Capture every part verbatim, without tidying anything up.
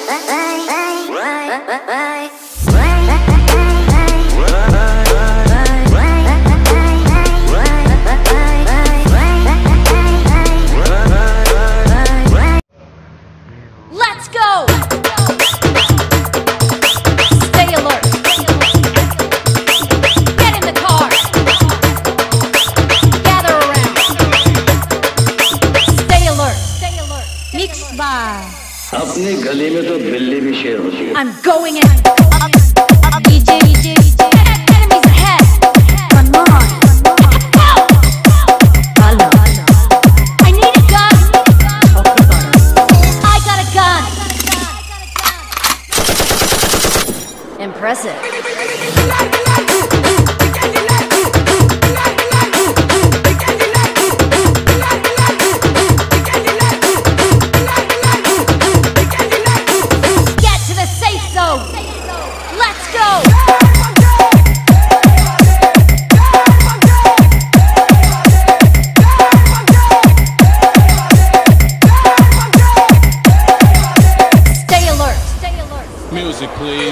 Let's go! Stay alert. Get in the car. Gather around. Stay alert. Stay alert. Mixed by. अपने गले में तो बिल्ली भी शेर होती है। I'm going in. D J, D J, D J. Enemies ahead. Come on. Go. Hello. I need a gun. I got a gun. Impressive. Get to the safe zone. Let's go. Stay alert. Stay alert. Music, please.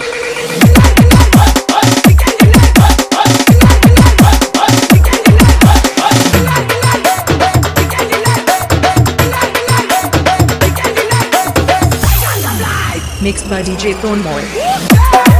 Mixed by D J Thornboy.